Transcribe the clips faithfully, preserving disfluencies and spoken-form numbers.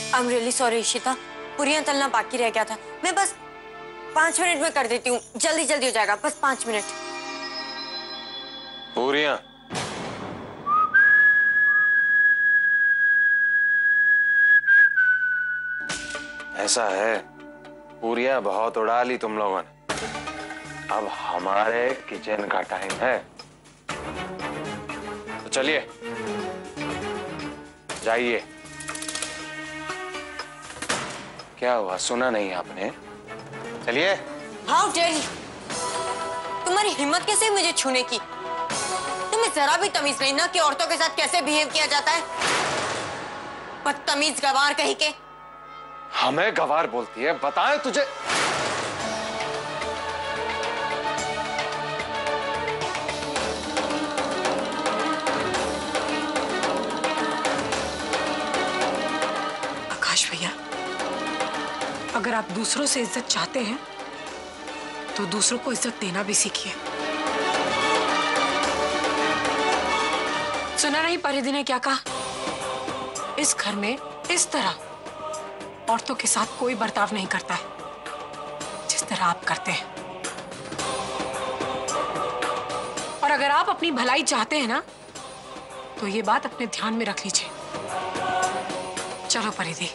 I am really sorry Ishita, पूरियां तलना बाकी रह गया था। मैं बस पांच मिनट में कर देती हूँ, जल्दी जल्दी हो जाएगा, बस पांच मिनट। पूरियां ऐसा है, पूरियां बहुत उड़ा ली तुम लोगों ने, अब हमारे किचन का टाइम है। तो चलिए जाइए। क्या हुआ, सुना नहीं आपने? चलिए। हाउ डेयर यू, तुम्हारी हिम्मत कैसे है मुझे छूने की? तुम्हें जरा भी तमीज नहीं ना कि औरतों के साथ कैसे बिहेव किया जाता है? बदतमीज गवार कहीं के। हमें गवार बोलती है? बताएं तुझे। आकाश भैया, अगर आप दूसरों से इज्जत चाहते हैं तो दूसरों को इज्जत देना भी सीखिए। सुना नहीं परिधि ने क्या कहा? इस घर में इस तरह औरतों के साथ कोई बर्ताव नहीं करता है जिस तरह आप करते हैं। और अगर आप अपनी भलाई चाहते हैं ना, तो ये बात अपने ध्यान में रख लीजिए। चलो परिधि,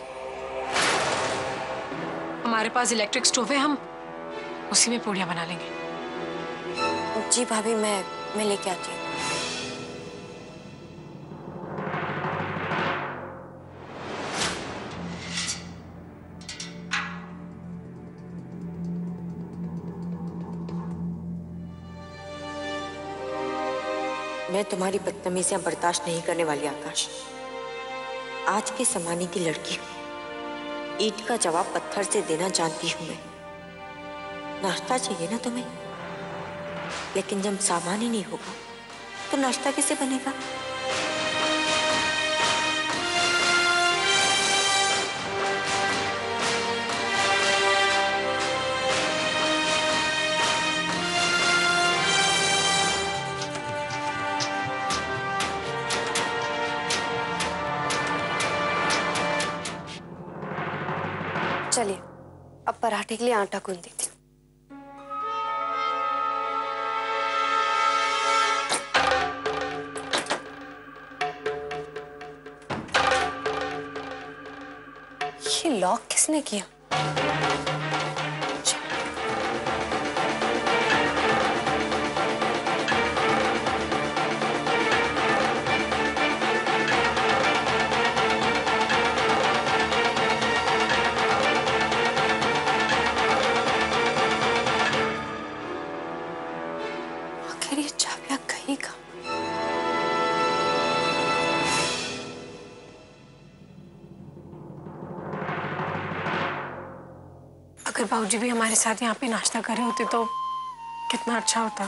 हमारे पास इलेक्ट्रिक स्टोव है, हम उसी में पूड़ियां बना लेंगे। जी भाभी, मैं मैं लेके आती हूँ। मैं तुम्हारी बदतमीजियां बर्दाश्त नहीं करने वाली आकाश। आज के जमाने की लड़की हूं, ईंट का जवाब पत्थर से देना जानती हूं मैं। नाश्ता चाहिए ना तुम्हें, लेकिन जब सामान ही नहीं होगा तो नाश्ता कैसे बनेगा? चलिए, अब पराठे के लिए आटा गूंथ देती हूँ। ये लॉक किसने किया? अगर बाबूजी भी हमारे साथ यहाँ पे नाश्ता कर रहे होते तो कितना अच्छा होता।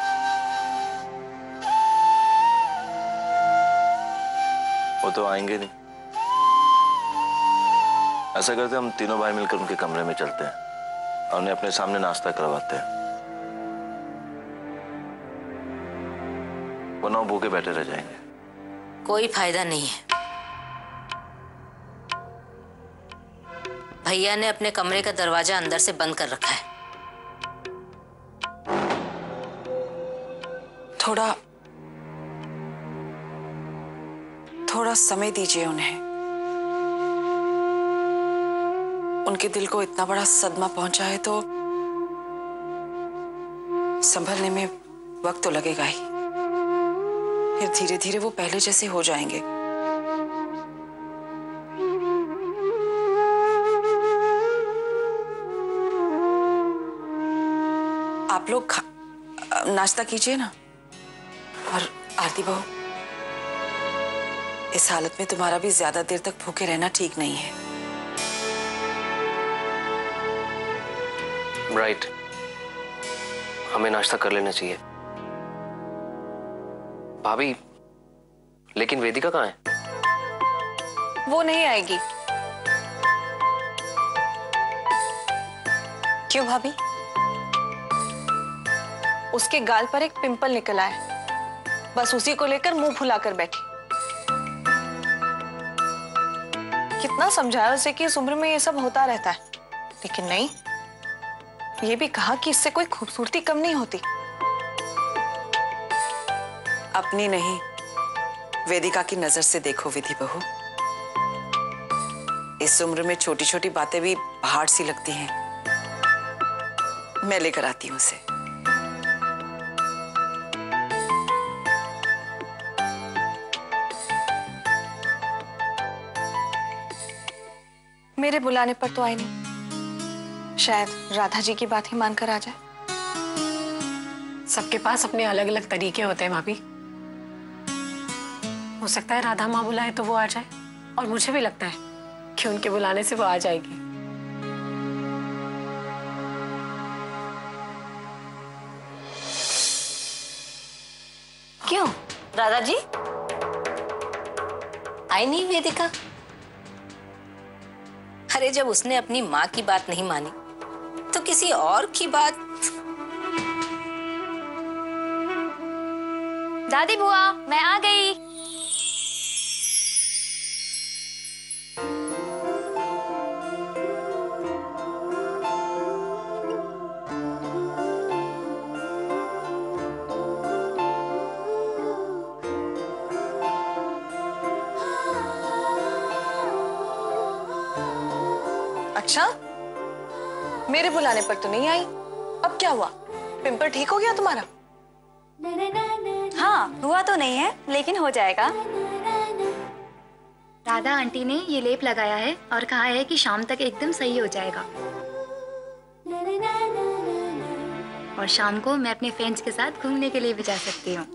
वो तो आएंगे नहीं। ऐसा करते हम तीनों भाई मिलकर उनके कमरे में चलते हैं और उन्हें अपने सामने नाश्ता करवाते हैं, वरना भूखे बैठे रह जाएंगे। कोई फायदा नहीं है। भैया ने अपने कमरे का दरवाजा अंदर से बंद कर रखा है। थोड़ा थोड़ा समय दीजिए उन्हें। उनके दिल को इतना बड़ा सदमा पहुंचा है तो संभलने में वक्त तो लगेगा ही। फिर धीरे धीरे वो पहले जैसे हो जाएंगे। आप लोग नाश्ता कीजिए ना। और आरती बहू, इस हालत में तुम्हारा भी ज्यादा देर तक भूखे रहना ठीक नहीं है। राइट, हमें नाश्ता कर लेना चाहिए। भाभी, लेकिन वेदिका कहाँ है? वो नहीं आएगी। क्यों भाभी? उसके गाल पर एक पिंपल निकला है, बस उसी को लेकर मुंह फुलाकर बैठी। कितना समझाया उसे कि इस उम्र में ये सब होता रहता है, लेकिन नहीं, ये भी कहा कि इससे कोई खूबसूरती कम नहीं होती। अपनी नहीं, वेदिका की नजर से देखो विधि बहू, इस उम्र में छोटी छोटी बातें भी पहाड़ सी लगती हैं। मैं लेकर आती हूँ उसे। मेरे बुलाने पर तो आई नहीं, शायद राधा जी की बात ही मानकर आ जाए। सबके पास अपने अलग अलग तरीके होते हैं भाभी। हो सकता है राधा माँ बुलाए तो वो आ जाए, और मुझे भी लगता है कि उनके बुलाने से वो आ जाएगी। क्यों राधा जी आई नहीं वेदिका? अरे जब उसने अपनी माँ की बात नहीं मानी तो किसी और की बात। दादी बुआ, मैं आ गई। अच्छा, मेरे बुलाने पर तो नहीं आई। अब क्या हुआ, पिंपल ठीक हो गया तुम्हारा? हाँ, हुआ तो नहीं है, लेकिन हो जाएगा। राधा आंटी ने ये लेप लगाया है और कहा है कि शाम तक एकदम सही हो जाएगा। और शाम को मैं अपने फ्रेंड्स के साथ घूमने के लिए भी जा सकती हूँ।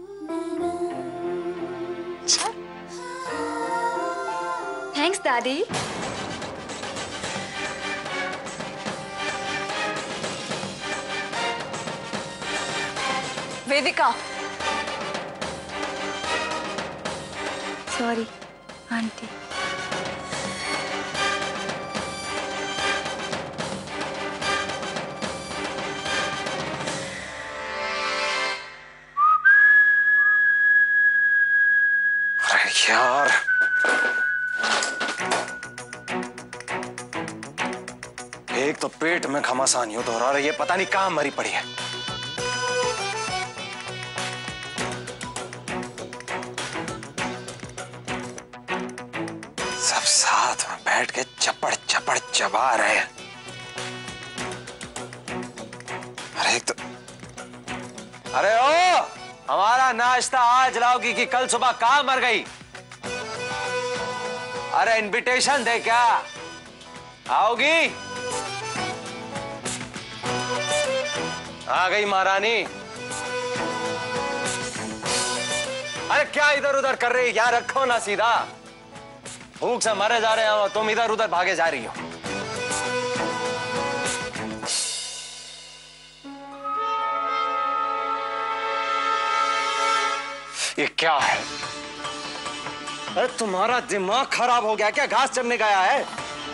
थैंक्स दादी। Vedika, sorry aunty. अरे यार, एक तो पेट में घमासान यूं दोहरा रही है, पता नहीं कहां मरी पड़ी है। सब साथ में बैठ के चपड़ चपड़ चबा रहे हैं। अरे एक तो, अरे ओ, हमारा नाश्ता आज लाओगी कि कल सुबह कहां मर गई? अरे इनविटेशन दे क्या आओगी? आ गई महारानी। अरे क्या इधर उधर कर रही, यार रखो ना सीधा। भूख से मरे जा रहे हैं और तुम इधर उधर भागे जा रही हो। ये क्या है? अरे तुम्हारा दिमाग खराब हो गया क्या? घास चरने गया है?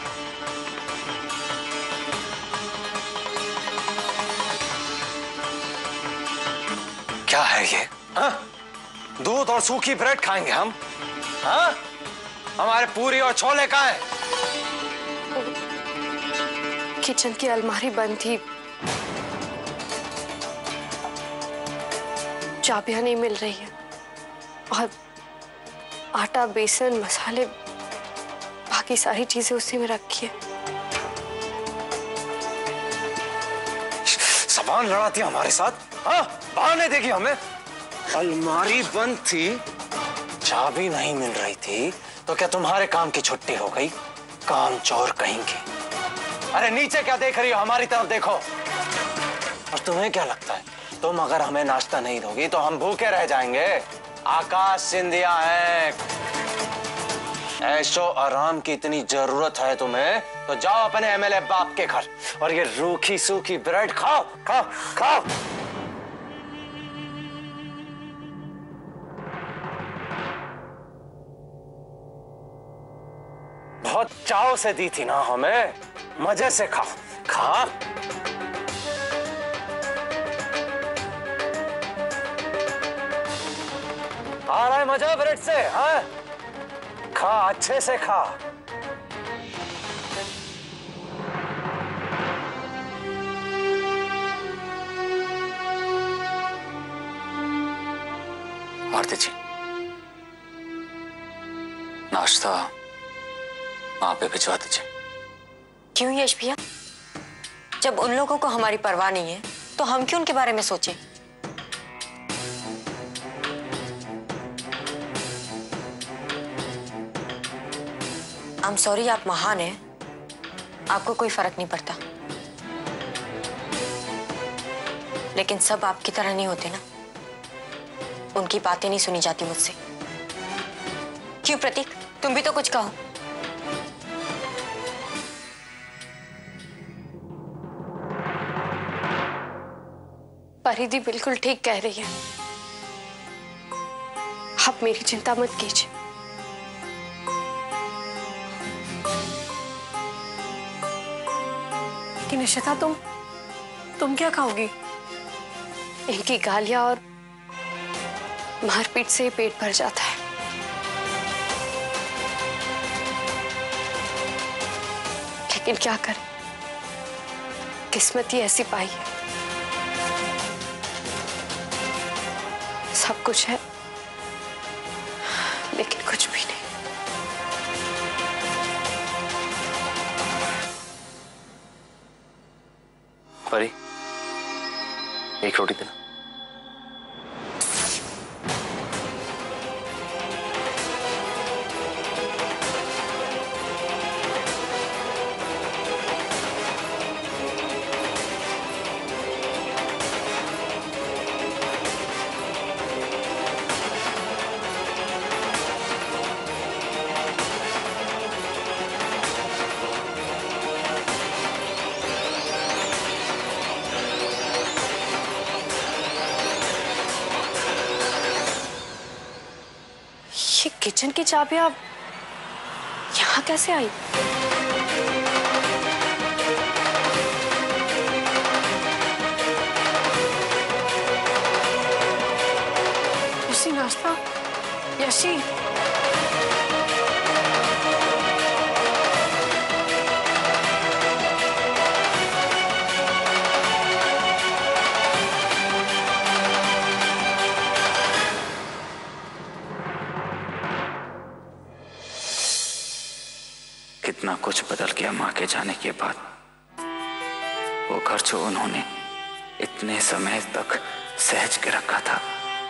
क्या है ये? हाँ? दूध और सूखी ब्रेड खाएंगे हम? हाँ? हमारे पूरी और छोले कहाँ हैं? किचन की अलमारी बंद थी, चाबियां नहीं मिल रही है, और आटा, बेसन, मसाले, बाकी सारी चीजें उसी में रखी है। सामान लड़ाती है हमारे साथ? हाँ, बहाने देगी हमें। अलमारी बंद थी, चाबी नहीं मिल रही थी, तो क्या तुम्हारे काम की छुट्टी हो गई? काम चोर कहेंगे। अरे नीचे क्या देख रही हो? हमारी तरफ देखो। और तुम्हें क्या लगता है, तुम अगर हमें नाश्ता नहीं दोगी तो हम भूखे रह जाएंगे? आकाश सिंधिया है, ऐशो आराम की इतनी जरूरत है तुम्हें तो जाओ अपने एमएलए बाप के घर और ये रूखी सूखी ब्रेड खाओ, खाओ, खाओ। बहुत चाव से दी थी ना हमें, मजे से खाओ, खा। आ रहा है मजा ब्रेड से? हाँ, खा, अच्छे से खा। आरती जी, नाश्ता वहां पे भिजवा दीजिए। क्यों यश भैया? जब उन लोगों को हमारी परवाह नहीं है तो हम क्यों उनके बारे में सोचें? आई एम सॉरी, आप महान हैं, आपको कोई फर्क नहीं पड़ता। लेकिन सब आपकी तरह नहीं होते ना, उनकी बातें नहीं सुनी जाती मुझसे। क्यों प्रतीक, तुम भी तो कुछ कहो। परिधि बिल्कुल ठीक कह रही है, आप मेरी चिंता मत कीजिए। लेकिन श्वेता, तुम तुम क्या खाओगी? इनकी गालियां और मारपीट से ही पेट भर जाता है। लेकिन क्या करें, किस्मत ही ऐसी पाई है। सब कुछ है लेकिन कुछ भी नहीं। परी, एक रोटी देना। किचन की चाबियां यहाँ कैसे आई? यशी, नाश्ता। यशी, कितना कुछ बदल गया माँ के जाने के बाद। वो घर जो उन्होंने इतने समय तक सहज के रखा था,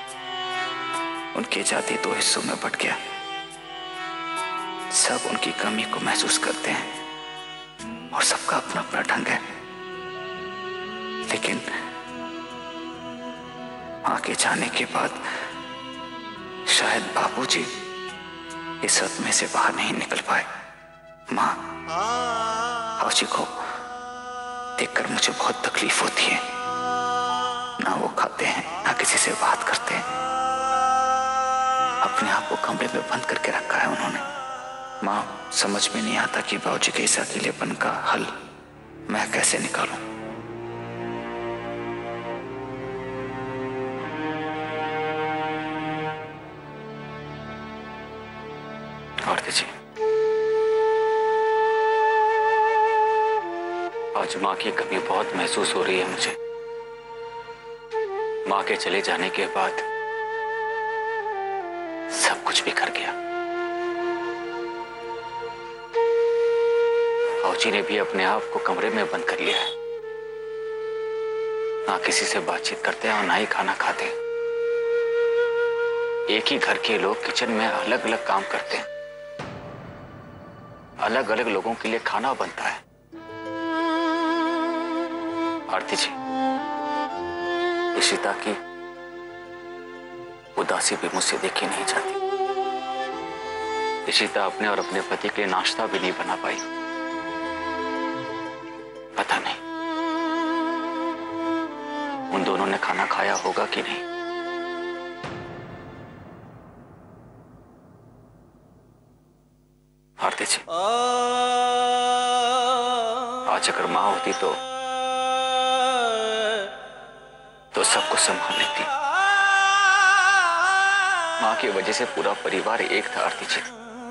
उनके जाते दो हिस्सों में बट गया। सब उनकी कमी को महसूस करते हैं और सबका अपना अपना ढंग है। लेकिन माँ के जाने के बाद शायद बाबूजी इस सदमे से बाहर नहीं निकल पाए। माँ, हाउजी को देखकर मुझे बहुत तकलीफ होती है। ना वो खाते हैं, ना किसी से बात करते हैं। अपने आप को कमरे में बंद करके रखा है उन्होंने। माँ, समझ में नहीं आता कि बाबूजी के इस अकेलेपन का हल मैं कैसे निकालूं। आरती जी, आज माँ की कमी बहुत महसूस हो रही है मुझे। माँ के चले जाने के बाद सब कुछ बिखर गया। औची ने भी अपने आप को कमरे में बंद कर लिया है। ना किसी से बातचीत करते हैं और ना ही खाना खाते हैं। एक ही घर के लोग किचन में अलग अलग काम करते हैं। अलग अलग लोगों के लिए खाना बनता है। आरती जी, इशिता की उदासी भी मुझसे देखी नहीं जाती। इशिता अपने और अपने पति के लिए नाश्ता भी नहीं बना पाई। पता नहीं उन दोनों ने खाना खाया होगा कि नहीं। आरती जी, आज अगर मां होती तो तो सब कुछ संभाल लेती। मां की वजह से पूरा परिवार एक था आरती जी।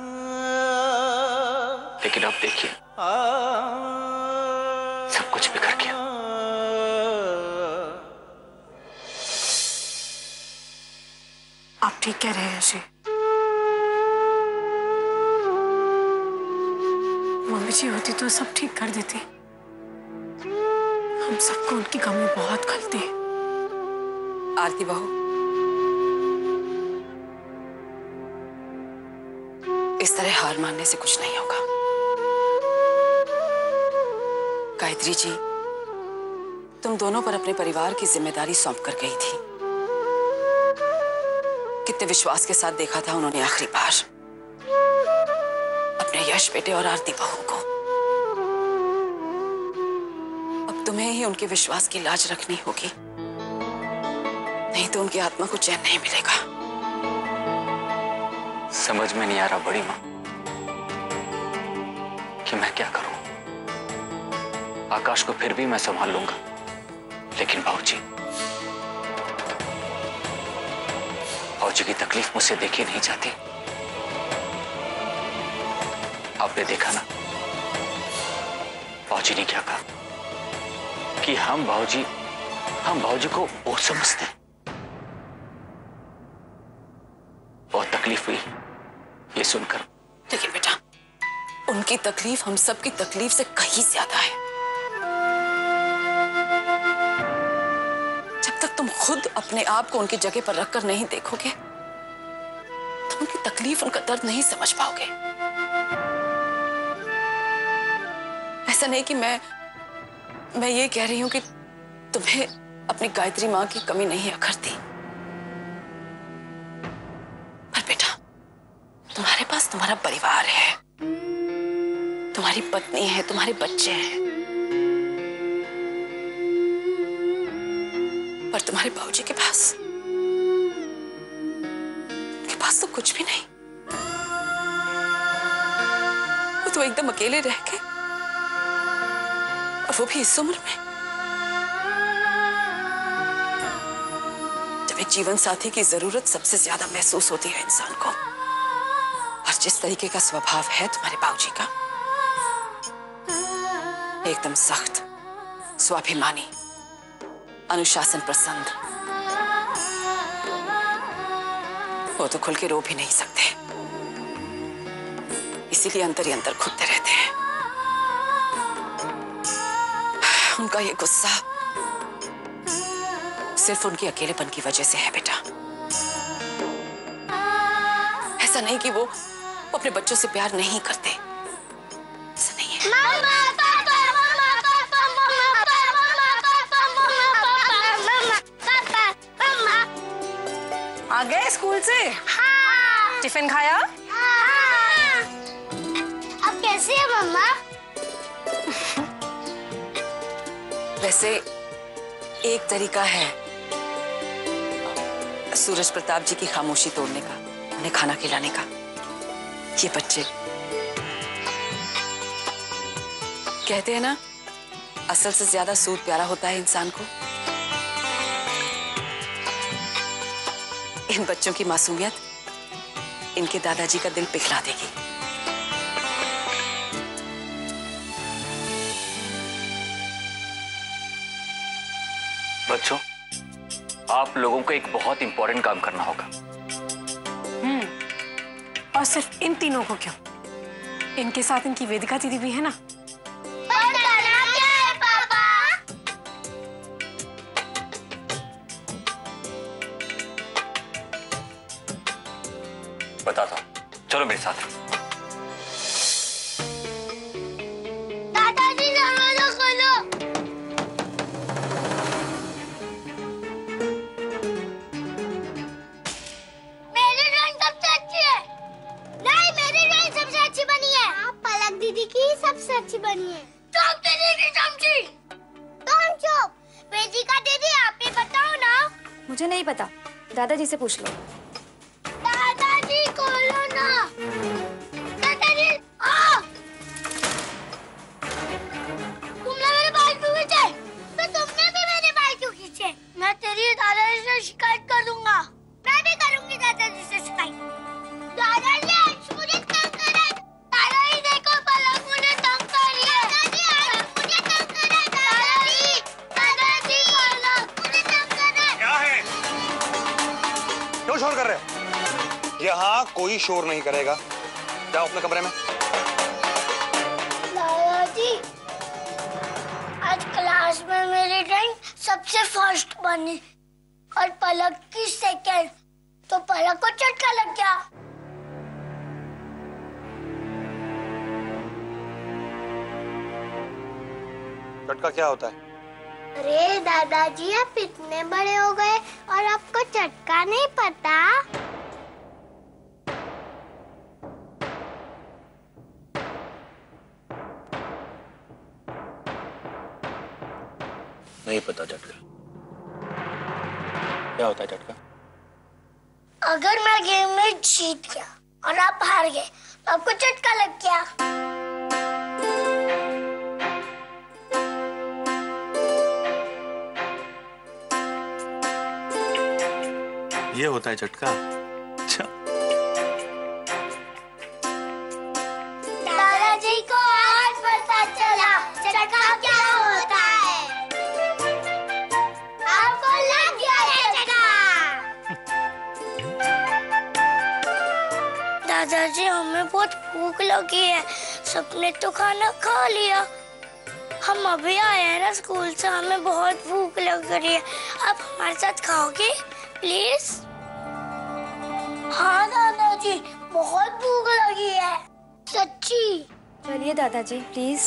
लेकिन अब देखिए, सब कुछ बिखर गया। आप ठीक कह रहे हैं यश। मम्मी जी होती तो सब ठीक कर देती। हम सबको उनकी कमी बहुत खलती है। आरती बहू, इस तरह हार मानने से कुछ नहीं होगा। गायत्री जी, तुम दोनों पर अपने परिवार की जिम्मेदारी सौंप कर गई थी। कितने विश्वास के साथ देखा था उन्होंने आखिरी बार अपने यश बेटे और आरती बहू को। अब तुम्हें ही उनके विश्वास की लाज रखनी होगी, नहीं तो उनकी आत्मा को चैन नहीं मिलेगा। समझ में नहीं आ रहा बड़ी माँ कि मैं क्या करूं। आकाश को फिर भी मैं संभाल लूंगा, लेकिन बाबूजी, बाबूजी की तकलीफ मुझसे देखी नहीं जाती। आपने देखा ना बाबूजी ने क्या कहा कि हम बाबूजी हम बाबूजी को बहुत समझते हैं। बहुत तकलीफ हुई ये सुनकर। लेकिन बेटा, उनकी तकलीफ हम सबकी तकलीफ से कहीं ज्यादा है। जब तक तुम खुद अपने आप को उनकी जगह पर रखकर नहीं देखोगे, तुम उनकी तकलीफ, उनका दर्द नहीं समझ पाओगे। ऐसा नहीं कि मैं मैं ये कह रही हूं कि तुम्हें अपनी गायत्री मां की कमी नहीं अखरती, पर बेटा, तुम्हारे पास तुम्हारा परिवार है, तुम्हारी पत्नी है, तुम्हारे बच्चे हैं, पर तुम्हारे बाबूजी के पास उनके पास तो कुछ भी नहीं। वो तो एकदम अकेले रह गए, और वो भी इस उम्र में, जब एक जीवन साथी की जरूरत सबसे ज्यादा महसूस होती है इंसान को। और जिस तरीके का स्वभाव है तुम्हारे बाबूजी का, एकदम सख्त, स्वाभिमानी, अनुशासन पसंद, वो तो खुल के रो भी नहीं सकते, इसीलिए अंदर ही अंदर खुदते रहते हैं। उनका ये गुस्सा सिर्फ उनके अकेलेपन की वजह से है बेटा। ऐसा नहीं कि वो, वो अपने बच्चों से प्यार नहीं करते, ऐसा नहीं है। आ गए स्कूल से? हाँ। टिफिन खाया? हाँ। अब कैसे है मम्मा? वैसे एक तरीका है सूरज प्रताप जी की खामोशी तोड़ने का, उन्हें खाना खिलाने का। ये बच्चे कहते हैं ना, असल से ज्यादा सूद प्यारा होता है इंसान को। इन बच्चों की मासूमियत इनके दादाजी का दिल पिघला देगी। बच्चों, आप लोगों को एक बहुत इंपॉर्टेंट काम करना होगा। हम्म, और सिर्फ इन तीनों को क्यों? इनके साथ इनकी वेदिका दीदी भी है ना। पर करना क्या है पापा? बताता हूं, चलो मेरे साथ। दादाजी दरवाजा खोलो। मेरी ड्राइंग सबसे अच्छी है। नहीं, मेरी ड्राइंग सबसे अच्छी बनी है। आप पलक दीदी की सबसे अच्छी बनी है। चुप दीदी की चमची। तुम चुप। वेदिका दीदी, आप ही बताओ ना। मुझे नहीं पता, दादाजी से पूछ लो। दादाजी खोलो ना। दादाजी, आ! तुमने मेरे बाल क्यों खींचे? तो तुमने भी मेरे बाल क्यों खींचे? मैं तेरी दादाजी से शिकायत कर दूंगा। मैं भी करूंगी दादाजी से शिकायत। दादाजी आज मुझे तंग कर रहा है। दादाजी देखो, पलक मुझे तंग कर रही है। दादाजी आज मुझे तंग कर रहा है। दादाजी, दादाजी पलक मुझे तंग कर रहा है। क्या है? क्यों शोर कर रहे हो? कोई शोर नहीं करेगा। जाओ अपने कमरे में। दादाजी, आज क्लास में मेरी ड्राइंग सबसे फर्स्ट बनी और पलक की सेकंड, तो पलक को झटका लग गया। झटका क्या होता है? अरे दादाजी, आप इतने बड़े हो गए और आपको झटका नहीं पता? नहीं पता झटका क्या होता है? झटका अगर मैं गेम में जीत गया और आप हार गए तो आपको झटका लग गया। ये होता है झटका। अच्छा, दादाजी को आज पता चला झटका क्या होता है। आपको लग गया झटका। दादाजी, हमें बहुत भूख लगी है, सबने तो खाना खा लिया। हम अभी आए हैं ना स्कूल से, हमें बहुत भूख लग रही है। आप हमारे साथ खाओगे प्लीज? हाँ दादाजी, बहुत भूख लगी है, सच्ची। चलिए दादाजी प्लीज।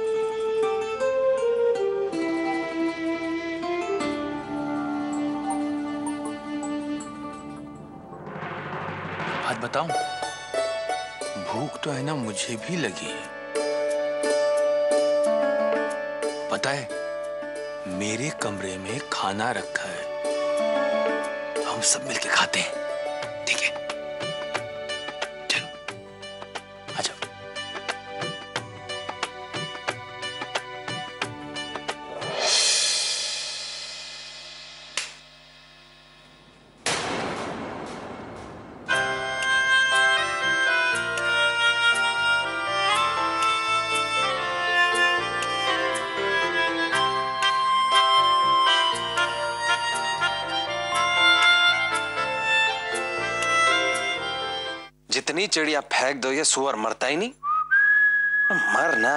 बात बताऊं, भूख तो है ना, मुझे भी लगी है। पता है, मेरे कमरे में खाना रखा है, हम सब मिलके खाते हैं, ठीक है? चलो आ जाओ। जितनी चिड़िया फेंक दो, ये सुअर मरता ही नहीं। मरना।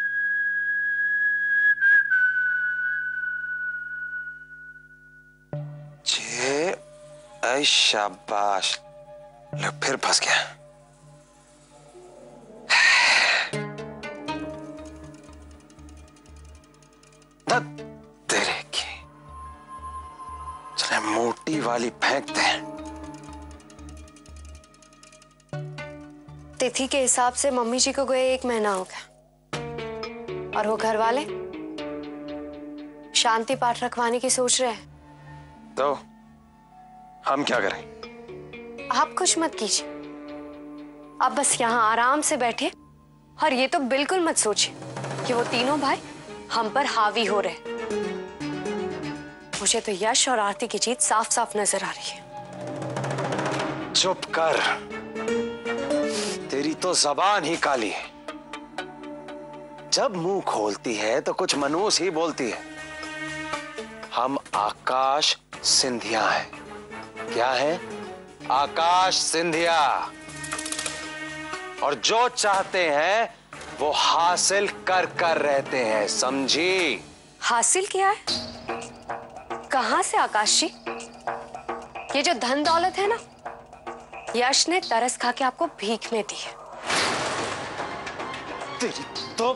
जे ऐ शाबाश, लो फिर फंस गया। तेरे की चले मोटी वाली फेंकते हैं। तिथि के हिसाब से मम्मी जी को गए एक महीना हो गया और वो घर वाले शांति पाठ रखवाने की सोच रहे हैं। तो हम क्या करें? आप कुछ मत कीजिए, आप बस यहाँ आराम से बैठे और ये तो बिल्कुल मत सोचिए कि वो तीनों भाई हम पर हावी हो रहे। मुझे तो यश और आरती की जीत साफ साफ नजर आ रही है। चुप कर, तेरी तो जबान ही काली है। जब मुंह खोलती है तो कुछ मनूस ही बोलती है। हम आकाश सिंधिया हैं। क्या है? आकाश सिंधिया। और जो चाहते हैं वो हासिल कर कर रहते हैं, समझी? हासिल किया है? कहां से आकाश जी? ये जो धन दौलत है ना, यश ने तरस खा के आपको भीख में दी है। तेरी तो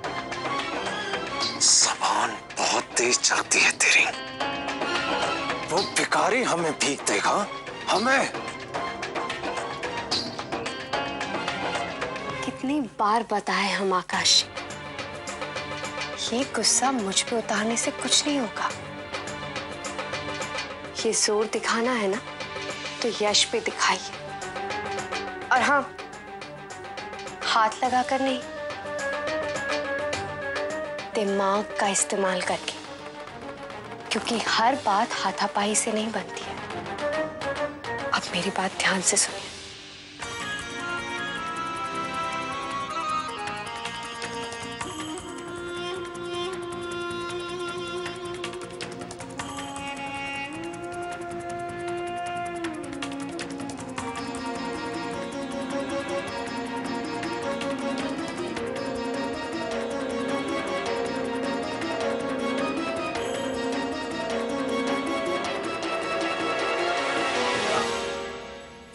जबान बहुत तेज चलती है तेरी। वो भिखारी हमें भीख देगा? हमें? कितनी बार बताए हम आकाश, ये गुस्सा मुझ पे उतारने से कुछ नहीं होगा। ये जोर दिखाना है ना तो यश पे दिखाइए, और हाँ, हाथ लगाकर नहीं, दिमाग का इस्तेमाल करके, क्योंकि हर बात हाथापाई से नहीं बनती है। अब मेरी बात ध्यान से सुनिए।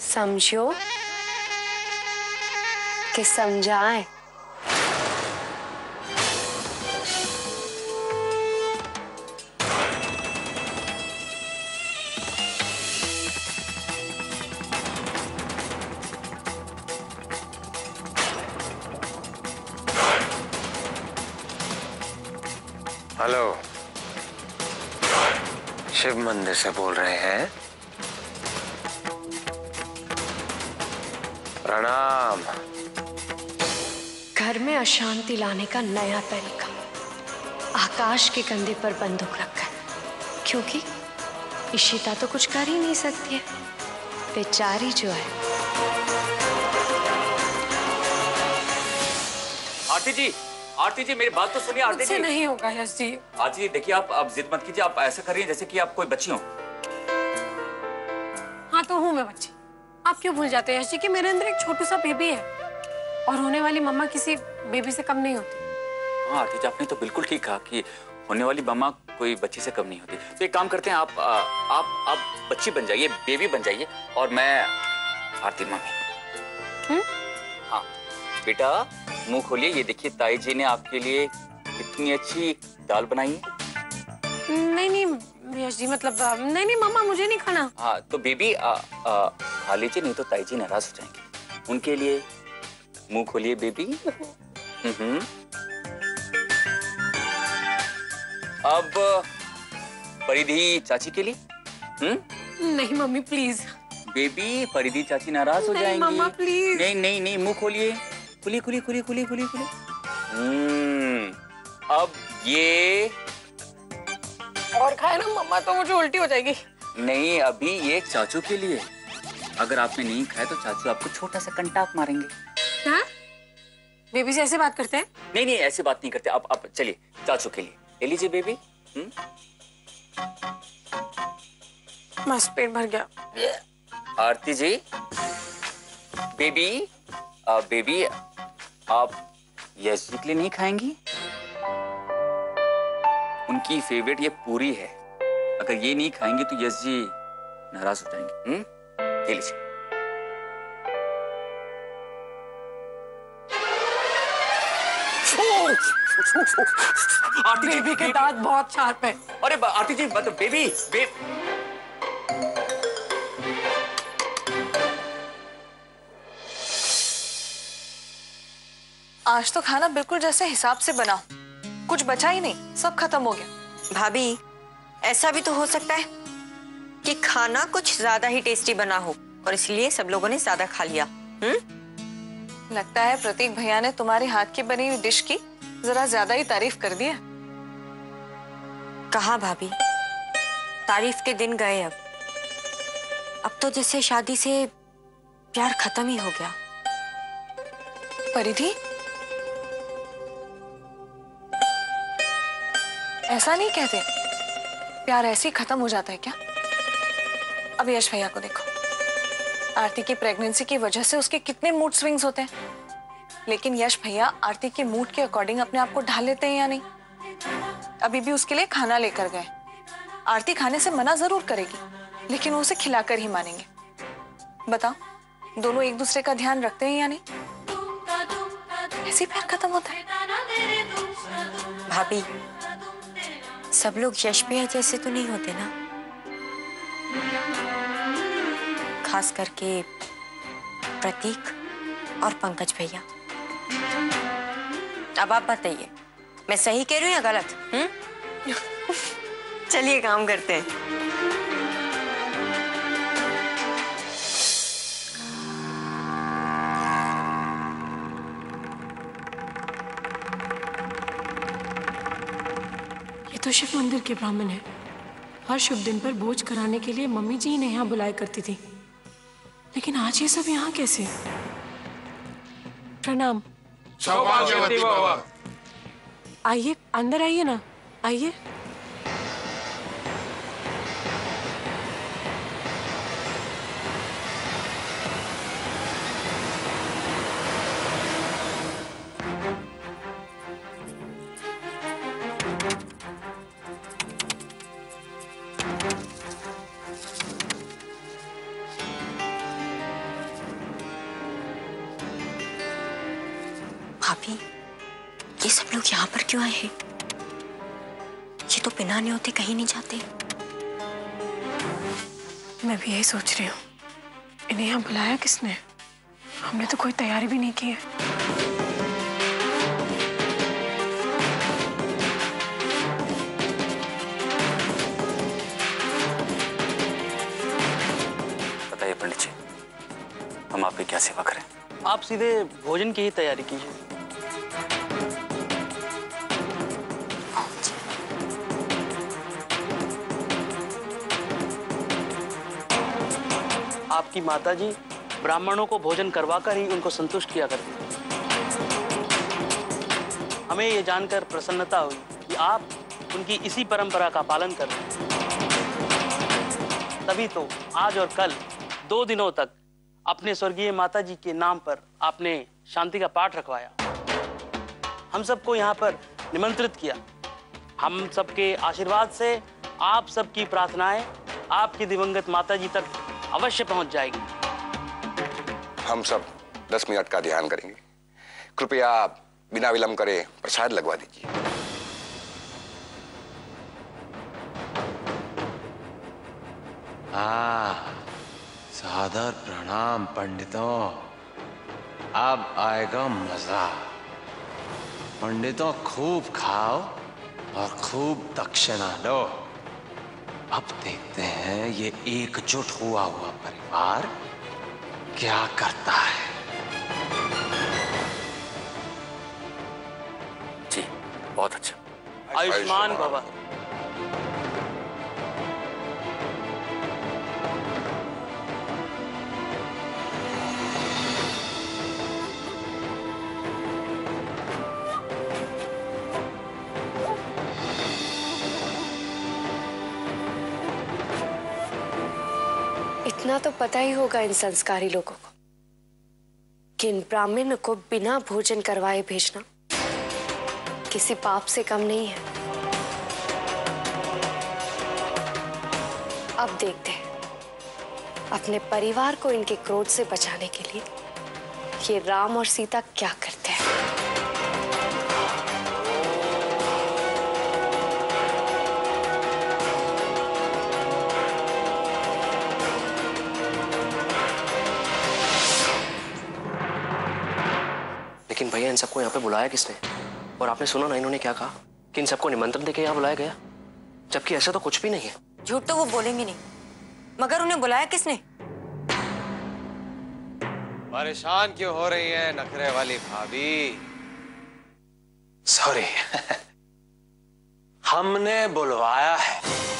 समझो कि समझाएं? हेलो, शिव मंदिर से बोल रहे हैं? प्रणाम। घर में अशांति लाने का नया तरीका। आकाश के कंधे पर बंदूक रखकर, क्योंकि इशिता तो कुछ कर ही नहीं सकती है, बेचारी जो है। आरती जी, आरती जी मेरी बात तो सुनिए। आरती जी नहीं होगा यश जी। आरती जी देखिए, आप अब जिद मत कीजिए। आप ऐसा कर रही हैं जैसे कि आप कोई बच्ची हो। हाँ तो हूँ मैं बच्ची। आप क्यों भूल जाते हैं यश जी कि मेरे अंदर एक छोटू सा बेबी है और होने वाली मम्मा किसी बेबी से कम नहीं होती। हाँ आरती जी, आपने तो बिल्कुल ठीक कहा कि होने वाली मम्मा कोई बच्ची से कम नहीं होती। तो एक काम करते हैं, आप आप आप बच्ची बन जाइए, बेबी बन जाइए, और मैं आरती मम्मी। हाँ बेटा, मुंह खोलिए। ये देखिए ताई जी ने आपके लिए कितनी अच्छी दाल बनाई है। नहीं नहीं यश जी, मतलब नहीं नहीं मम्मा, मुझे नहीं खाना। हाँ तो बेबी आ, आ, खा लीजिए, नहीं तो ताई जी नाराज हो जाएंगे। उनके लिए मुंह खोलिए बेबी। हम्म। अब परिधि चाची के लिए। हम्म। नहीं मम्मी प्लीज। बेबी, परिधि चाची नाराज हो जाएंगी। Mama please. नहीं नहीं नहीं, मुंह खोलिए। खुली खुली खुली खुली खुली खुली। हम्म। अब ये और खाए ना मम्मा तो मुझे उल्टी हो जाएगी। नहीं, अभी ये चाचू के लिए। अगर आपने नहीं खाया तो चाचू आपको छोटा सा कंटाप मारेंगे। हाँ? बेबी से ऐसे बात करते हैं? नहीं नहीं, ऐसे बात नहीं करते। आप आप चलिए चाचू के लिए ले लीजिए बेबी। हम्म। बस पेट भर गया। आरती जी, बेबी आ, बेबी आप यश जी के लिए नहीं खाएंगी? उनकी फेवरेट ये पूरी है। अगर ये नहीं खाएंगे तो यश जी नाराज हो जाएंगे। हम्म, ले लीजिए। आरती जी, बेबी के दांत बहुत शार्प है। अरे आरती जी, मतलब बेबी बे... आज तो खाना बिल्कुल जैसे हिसाब से बना, कुछ बचा ही नहीं, सब खत्म हो गया। भाभी, ऐसा भी तो हो सकता है कि खाना कुछ ज्यादा ही टेस्टी बना हो और इसलिए सब लोगों ने ज्यादा खा लिया। हम्म? लगता है प्रतीक भैया ने तुम्हारे हाथ की बनी हुई डिश की जरा ज्यादा ही तारीफ कर दी है। कहा भाभी, तारीफ के दिन गए। अब अब तो जैसे शादी से प्यार खत्म ही हो गया। परिधि, ऐसा नहीं कहते, प्यार ऐसे ही खत्म हो जाता है क्या? अब यश भैया को देखो, आरती की प्रेगनेंसी की वजह से उसके कितने मूड स्विंग्स होते हैं, लेकिन यश भैया आरती के मूड के अकॉर्डिंग अपने आप को ढाल लेते हैं या नहीं? अभी भी उसके लिए खाना लेकर गए। आरती खाने से मना जरूर करेगी, लेकिन वो उसे खिलाकर ही मानेंगे। बताओ, दोनों एक दूसरे का ध्यान रखते हैं या नहीं? ऐसे प्यार खत्म होता है। भाभी, सब लोग यश भैया जैसे तो नहीं होते ना, खास करके प्रतीक और पंकज भैया। अब आप बताइए, मैं सही कह रही हूँ या गलत? हम्म? चलिए काम करते हैं। ये तो शिव मंदिर के ब्राह्मण है। हर शुभ दिन पर भोज कराने के लिए मम्मी जी इन्हें यहाँ बुलाया करती थी, लेकिन आज ये सब यहाँ कैसे? प्रणाम। आइए, अंदर आइए ना, आइए। ये सब लोग यहाँ पर क्यों आए हैं? ये तो बिना नहीं होते कहीं नहीं जाते। मैं भी यही सोच रही हूँ, इन्हें यहाँ बुलाया किसने? हमने तो कोई तैयारी भी नहीं की है। बताइए पंडित जी, हम आपकी क्या सेवा करें? आप सीधे भोजन की ही तैयारी कीजिए। आपकी माताजी ब्राह्मणों को भोजन करवाकर ही उनको संतुष्ट किया करती हैं। हमें ये जानकर प्रसन्नता हुई कि आप उनकी इसी परंपरा का पालन कर रहे हैं। तभी तो आज और कल दो दिनों तक अपने स्वर्गीय माताजी के नाम पर आपने शांति का पाठ रखवाया। हम सबको यहाँ पर निमंत्रित किया। हम सबके आशीर्वाद से आप सबकी प्रार्थनाएं आपकी दिवंगत माताजी तक अवश्य पहुंच जाएगी। हम सब दस मिनट का ध्यान करेंगे। कृपया बिना विलंब करे प्रसाद लगवा दीजिए। हाँ, सादर प्रणाम पंडितों। अब आएगा मजा। पंडितों खूब खाओ और खूब दक्षिणा लो। अब देखते हैं ये एकजुट हुआ हुआ परिवार क्या करता है। जी, बहुत अच्छा। आयुष्मान भव। इतना तो पता ही होगा इन संस्कारी लोगों को कि इन ब्राह्मण को बिना भोजन करवाए भेजना किसी पाप से कम नहीं है। अब देखते हैं अपने परिवार को इनके क्रोध से बचाने के लिए ये राम और सीता क्या करते हैं। लेकिन भैया इन सबको यहाँ पे बुलाया किसने? और आपने सुना ना इन्होंने क्या कहा कि इन सबको निमंत्रण देके यहाँ बुलाया गया, जबकि ऐसा तो कुछ भी नहीं है। झूठ तो वो बोलेंगे नहीं, मगर उन्हें बुलाया किसने? परेशान क्यों हो रही है नखरे वाली भाभी? सॉरी हमने बुलवाया है।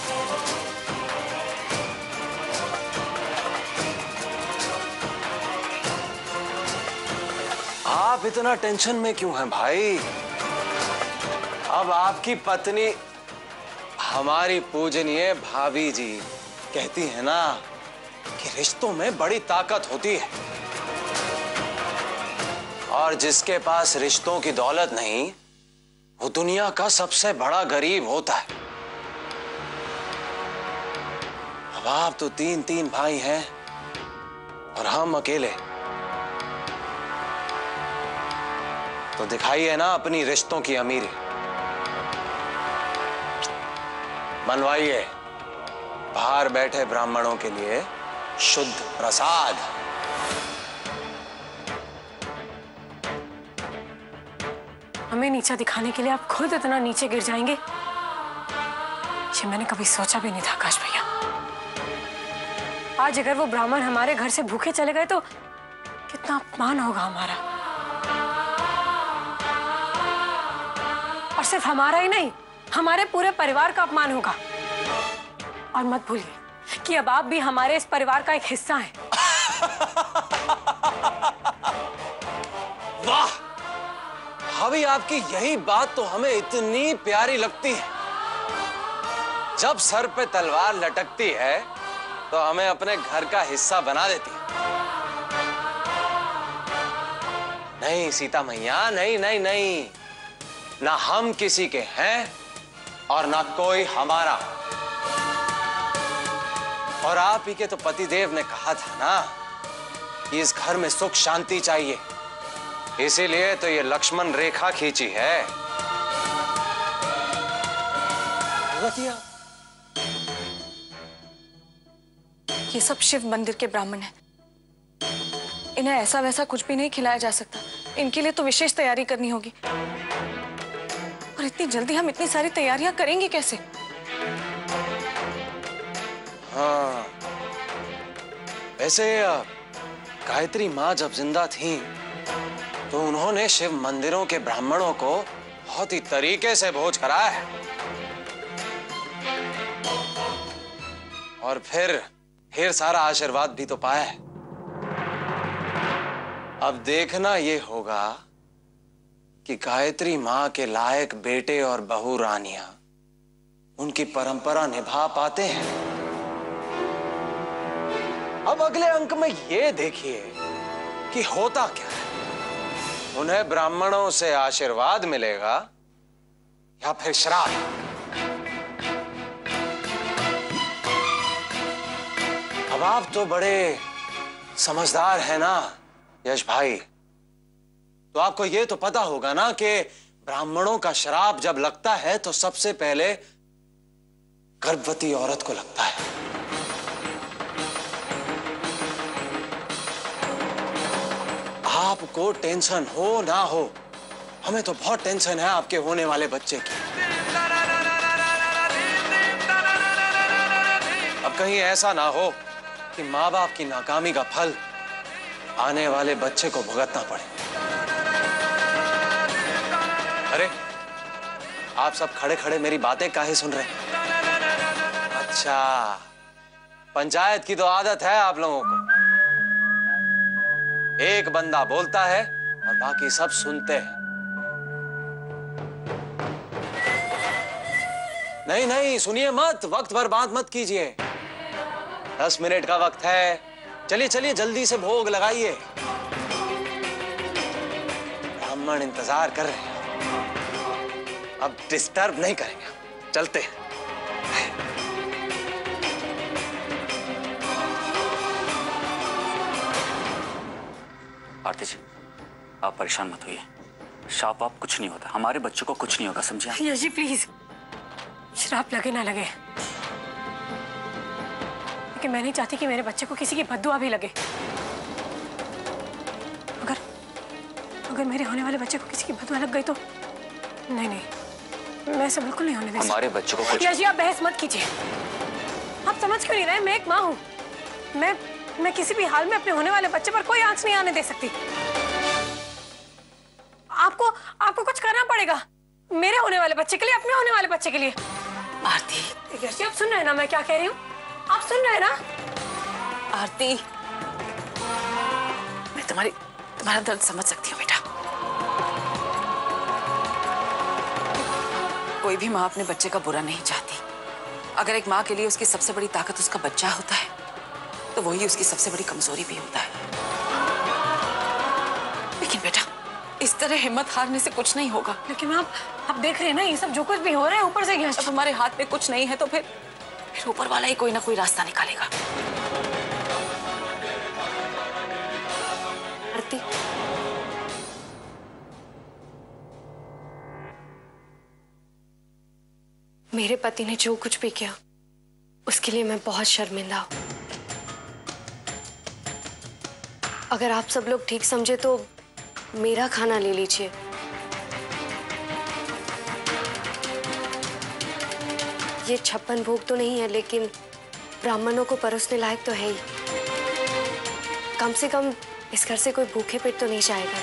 आप इतना टेंशन में क्यों हैं भाई? अब आपकी पत्नी हमारी पूजनीय भाभी जी कहती है ना कि रिश्तों में बड़ी ताकत होती है, और जिसके पास रिश्तों की दौलत नहीं वो दुनिया का सबसे बड़ा गरीब होता है। अब आप तो तीन तीन भाई हैं और हम अकेले, तो दिखाइए ना अपनी रिश्तों की अमीरी। बनवाइए बाहर बैठे ब्राह्मणों के लिए शुद्ध प्रसाद। हमें नीचा दिखाने के लिए आप खुद इतना नीचे गिर जाएंगे, ये मैंने कभी सोचा भी नहीं था आकाश भैया। आज अगर वो ब्राह्मण हमारे घर से भूखे चले गए तो कितना अपमान होगा हमारा। और सिर्फ हमारा ही नहीं, हमारे पूरे परिवार का अपमान होगा। और मत भूलिए कि अब आप भी हमारे इस परिवार का एक हिस्सा हैं। वाह, भाभी आपकी यही बात तो हमें इतनी प्यारी लगती है। जब सर पे तलवार लटकती है तो हमें अपने घर का हिस्सा बना देती है। नहीं सीता मैया, नहीं नहीं नहीं, ना हम किसी के हैं और ना कोई हमारा। और आप ही के तो पतिदेव ने कहा था ना कि इस घर में सुख शांति चाहिए, इसीलिए तो ये लक्ष्मण रेखा खींची है। ये सब शिव मंदिर के ब्राह्मण हैं। इन्हें ऐसा वैसा कुछ भी नहीं खिलाया जा सकता। इनके लिए तो विशेष तैयारी करनी होगी। और इतनी जल्दी हम इतनी सारी तैयारियां करेंगे कैसे? हाँ, वैसे गायत्री माँ जब जिंदा थी तो उन्होंने शिव मंदिरों के ब्राह्मणों को बहुत ही तरीके से भोज कराया है। और फिर फिर सारा आशीर्वाद भी तो पाया है। अब देखना ये होगा कि गायत्री माँ के लायक बेटे और बहू रानियां उनकी परंपरा निभा पाते हैं। अब अगले अंक में ये देखिए कि होता क्या है। उन्हें ब्राह्मणों से आशीर्वाद मिलेगा या फिर श्राप। अब आप तो बड़े समझदार हैं ना यश भाई, तो आपको ये तो पता होगा ना कि ब्राह्मणों का श्राप जब लगता है तो सबसे पहले गर्भवती औरत को लगता है। आपको टेंशन हो ना हो, हमें तो बहुत टेंशन है आपके होने वाले बच्चे की। अब कहीं ऐसा ना हो कि माँ बाप की नाकामी का फल आने वाले बच्चे को भुगतना पड़े। अरे आप सब खड़े खड़े मेरी बातें काहे सुन रहे हैं? अच्छा, पंचायत की तो आदत है आप लोगों को। एक बंदा बोलता है और बाकी सब सुनते हैं। नहीं नहीं सुनिए मत, वक्त बर्बाद मत कीजिए। दस मिनट का वक्त है, चलिए चलिए जल्दी से भोग लगाइए। ब्राह्मण इंतजार कर रहे हैं, अब डिस्टर्ब नहीं करेंगे, चलते हैं। आरती जी, आप परेशान मत होइए। श्राप आप कुछ नहीं होता, हमारे बच्चों को कुछ नहीं होगा, समझे? यश जी प्लीज, श्राप लगे ना लगे, लेकिन मैं नहीं चाहती कि मेरे बच्चे को किसी की बद्दुआ भी लगे। अगर अगर मेरे होने वाले बच्चे को किसी की बद्दुआ लग गई तो नहीं नहीं, मैं ऐसा बिल्कुल नहीं होने दे सकती। हमारे बच्चों को कुछ... यश जी आप बहस मत कीजिए। आप समझ क्यों नहीं रहे? मैं एक माँ हूँ। मैं मैं किसी भी हाल में अपने होने वाले बच्चे पर कोई आंच नहीं आने दे सकती। आपको आपको कुछ करना पड़ेगा मेरे होने वाले बच्चे के लिए, अपने होने वाले बच्चे के लिए। आरती, यश जी आप सुन रहे हैं ना मैं क्या कह रही हूँ? आप सुन रहे हैं ना? आरती, मैं तुम्हारी तुम्हारा दर्द समझ सकती हूँ बेटा। कोई भी माँ अपने बच्चे का बुरा नहीं चाहती। अगर एक माँ के लिए उसकी सबसे बड़ी ताकत उसका बच्चा होता है तो वही उसकी सबसे बड़ी कमजोरी भी होता है। लेकिन बेटा इस तरह हिम्मत हारने से कुछ नहीं होगा। लेकिन आप आप देख रहे हैं ना ये सब जो कुछ भी हो रहा है ऊपर से। जब हमारे हाथ में कुछ नहीं है तो फिर फिर ऊपर वाला ही कोई ना कोई रास्ता निकालेगा। आरती, मेरे पति ने जो कुछ भी किया उसके लिए मैं बहुत शर्मिंदा हूं। अगर आप सब लोग ठीक समझे तो मेरा खाना ले लीजिए। ये छप्पन भोग तो नहीं है लेकिन ब्राह्मणों को परोसने लायक तो है ही। कम से कम इस घर से कोई भूखे पेट तो नहीं जाएगा।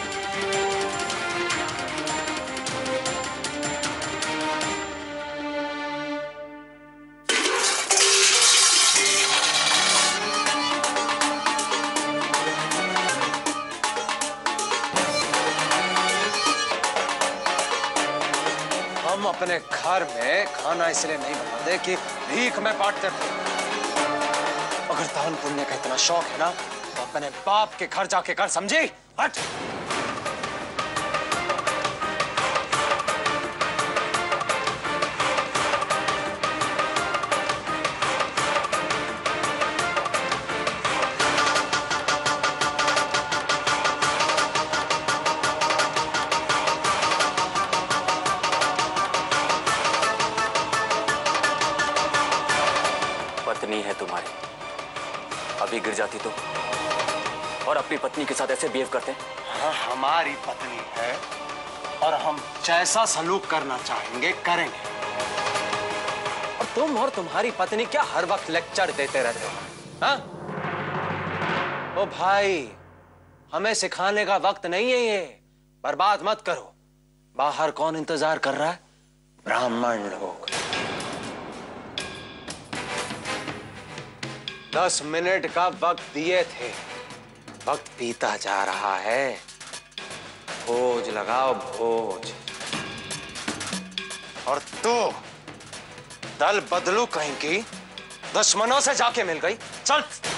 हम अपने घर में खाना इसलिए नहीं बनाते कि भीख में बांटते थे। अगर दान पुण्य का इतना शौक है ना तो अपने बाप के घर जाके कर, समझी? हट। तुम्हारे। अभी गिर जाती तो, और अपनी पत्नी के साथ ऐसे बिहेव करते। हाँ, हमारी पत्नी है और हम जैसा सलूक करना चाहेंगे करेंगे। और तुम और तुम्हारी पत्नी क्या हर वक्त लेक्चर देते रहते हो? हाँ? ओ भाई, हमें सिखाने का वक्त नहीं है ये। बर्बाद मत करो। बाहर कौन इंतजार कर रहा है? ब्राह्मण लोग। दस मिनट का वक्त दिए थे, वक्त बीता जा रहा है। भोज लगाओ, भोज। और तू दल बदलू कहीं की दुश्मनों से जाके मिल गई। चल